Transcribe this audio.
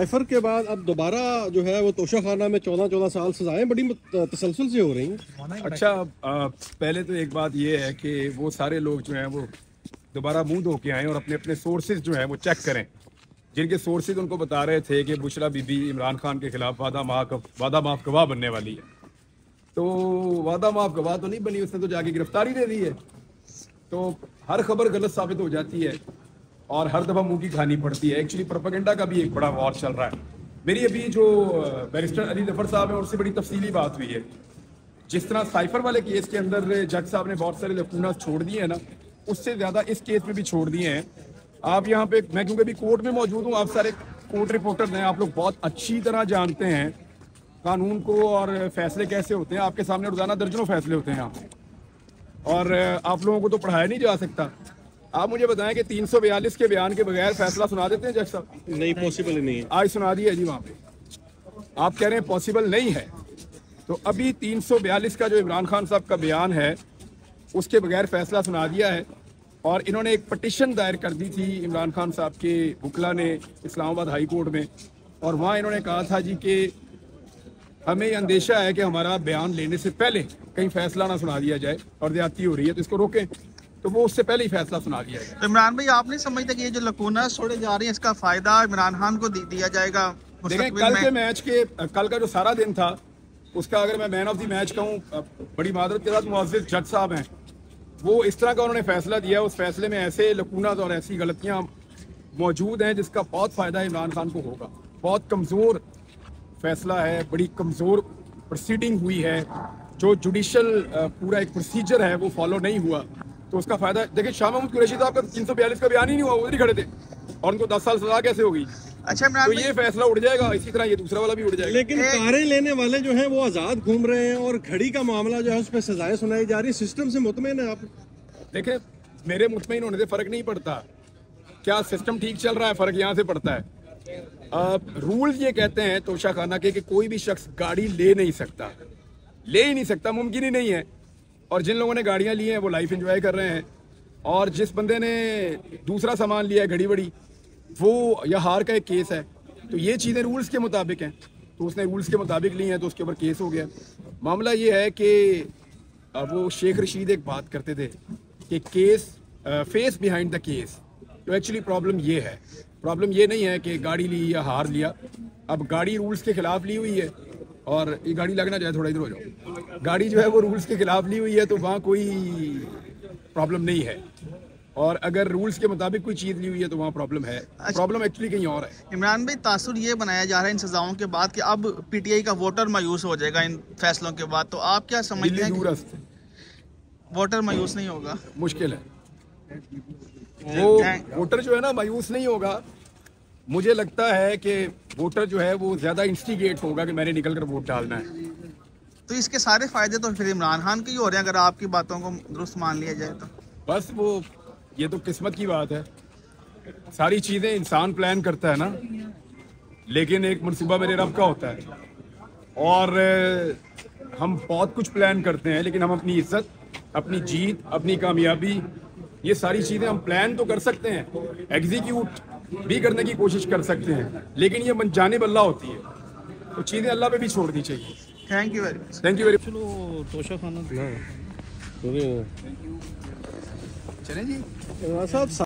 Cipher के बाद अब दोबारा जो है वो तोशा खाना में 14 साल सजाएं बड़ी तसलसल से हो रही हैं। अच्छा, पहले तो एक बात ये है कि वो सारे लोग जो हैं वो दोबारा मुंह धो के आए और अपने अपने सोर्सेज जो हैं वो चेक करें, जिनके सोर्सेज उनको बता रहे थे कि बुशरा बीबी इमरान खान के खिलाफ वादा माफ गवाह बनने वाली है। तो वादा माफ गवाह तो नहीं बनी, उसने तो जाके गिरफ्तारी दे दी है। तो हर खबर गलत साबित हो जाती है और हर दफ़ा मुंह की खानी पड़ती है। एक्चुअली प्रोपेगेंडा का भी एक बड़ा वॉर चल रहा है। मेरी अभी जो बैरिस्टर अली जफर साहब हैं उनसे बड़ी तफसीली बात हुई है। जिस तरह साइफर वाले केस के अंदर जज साहब ने बहुत सारे लकूना छोड़ दिए हैं ना, उससे ज़्यादा इस केस में भी छोड़ दिए हैं। आप यहाँ पे, मैं क्योंकि अभी कोर्ट में मौजूद हूँ, आप सारे कोर्ट रिपोर्टर हैं, आप लोग बहुत अच्छी तरह जानते हैं कानून को और फैसले कैसे होते हैं। आपके सामने रोजाना दर्जनों फैसले होते हैं यहाँ पे, और आप लोगों को तो पढ़ाया नहीं जा सकता। आप मुझे बताएं कि 342 के बयान के बगैर फैसला सुना देते हैं जज साहब? नहीं, पॉसिबल ही नहीं है। आज सुना दिया जी वहाँ पे। आप कह रहे हैं पॉसिबल नहीं है, तो अभी 342 का जो इमरान खान साहब का बयान है उसके बगैर फैसला सुना दिया है। और इन्होंने एक पटिशन दायर कर दी थी इमरान खान साहब के वकला ने इस्लामाबाद हाई कोर्ट में, और वहाँ इन्होंने कहा था जी कि हमें ये अंदेशा है कि हमारा बयान लेने से पहले कहीं फैसला ना सुना दिया जाए और ज्यादती हो रही है तो इसको रोकें। तो वो उससे पहले ही फैसला सुना दिया जाए। तो इमरान भाई, आप नहीं समझते कि ये जो लकूना छोड़े जा रही है इसका फायदा इमरान खान को दिया जाएगा? देखें, कल के मैच के, कल का जो सारा दिन था उसका अगर मैं मैन ऑफ द मैच कहूँ, बड़ी मादरत के साथ मुअज़्ज़िज़ जज साहब हैं, वो इस तरह का उन्होंने फैसला दिया। उस फैसले में ऐसे लकूना और ऐसी गलतियाँ मौजूद हैं जिसका बहुत फ़ायदा इमरान खान को होगा। बहुत कमज़ोर फैसला है, बड़ी कमज़ोर प्रोसीडिंग हुई है, जो जुडिशल पूरा एक प्रोसीजर है वो फॉलो नहीं हुआ, तो उसका फायदा। देखिए, शाह महमूद कुरैशी साहब का 342 का बयान ही नहीं हुआ, उधर ही खड़े थे, और उनको 10 साल सजा कैसे होगी? अच्छा इमरान, तो ये फैसला उड़ जाएगा, इसी तरह ये दूसरा वाला भी उड़ जाएगा। लेकिन कारें लेने वाले जो हैं वो आजाद घूम रहे हैं और घड़ी का मामला जो है उस पर सजाएं सुनाई जा रही। सिस्टम से मुतमईन है आप? देखें, मेरे मुतमईन होने से फर्क नहीं पड़ता, क्या सिस्टम ठीक चल रहा है, फर्क यहाँ से पड़ता है। रूल्स ये कहते हैं तोशा खाना के कि कोई भी शख्स गाड़ी ले नहीं सकता, ले ही नहीं सकता, मुमकिन ही नहीं है। और जिन लोगों ने गाड़ियां ली हैं वो लाइफ एंजॉय कर रहे हैं, और जिस बंदे ने दूसरा सामान लिया है घड़ी बड़ी, वो या हार का एक केस है। तो ये चीज़ें रूल्स के मुताबिक हैं, तो उसने रूल्स के मुताबिक ली हैं तो उसके ऊपर केस हो गया। मामला ये है कि वो शेख रशीद एक बात करते थे कि case face behind the case. तो एक्चुअली प्रॉब्लम ये है, प्रॉब्लम ये नहीं है कि गाड़ी ली या हार लिया। अब गाड़ी रूल्स के खिलाफ ली हुई है, और ये गाड़ी लगना चाहे, थोड़ा इधर हो जाओ, गाड़ी जो है वो रूल्स के खिलाफ ली हुई है, तो वहाँ कोई प्रॉब्लम नहीं है। और अगर रूल्स के मुताबिक कोई चीज़ ली हुई है तो वहाँ प्रॉब्लम है। प्रॉब्लम एक्चुअली कहीं और है। इमरान भाई, तासुर ये बनाया जा रहा है इन सजाओं के बाद कि अब पीटीआई का वोटर मायूस हो जाएगा इन फैसलों के बाद, तो आप क्या समझते हैं? दूरस्थ वोटर मायूस नहीं होगा? मुश्किल है, वो वोटर जो है ना मायूस नहीं होगा। मुझे लगता है कि वोटर जो है वो ज्यादा इंस्टिगेट होगा कि मैंने निकल कर वोट डालना है। तो इसके सारे फायदे तो फिर इमरान खान के ही हो रहे हैं अगर आपकी बातों को दुरुस्त मान लिया जाए तो। बस वो, ये तो किस्मत की बात है। सारी चीजें इंसान प्लान करता है ना, लेकिन एक मंसूबा मेरे रब का होता है। और हम बहुत कुछ प्लान करते हैं, लेकिन हम अपनी इज्जत, अपनी जीत, अपनी कामयाबी, ये सारी चीजें हम प्लान तो कर सकते हैं, एग्जीक्यूट भी करने की कोशिश कर सकते हैं, लेकिन ये मनजानिब अल्लाह होती है, तो चीजें अल्लाह पे भी छोड़नी चाहिए। Thank you very much. Thank you very much. चलो तोशा खाना चलें जी। साहब।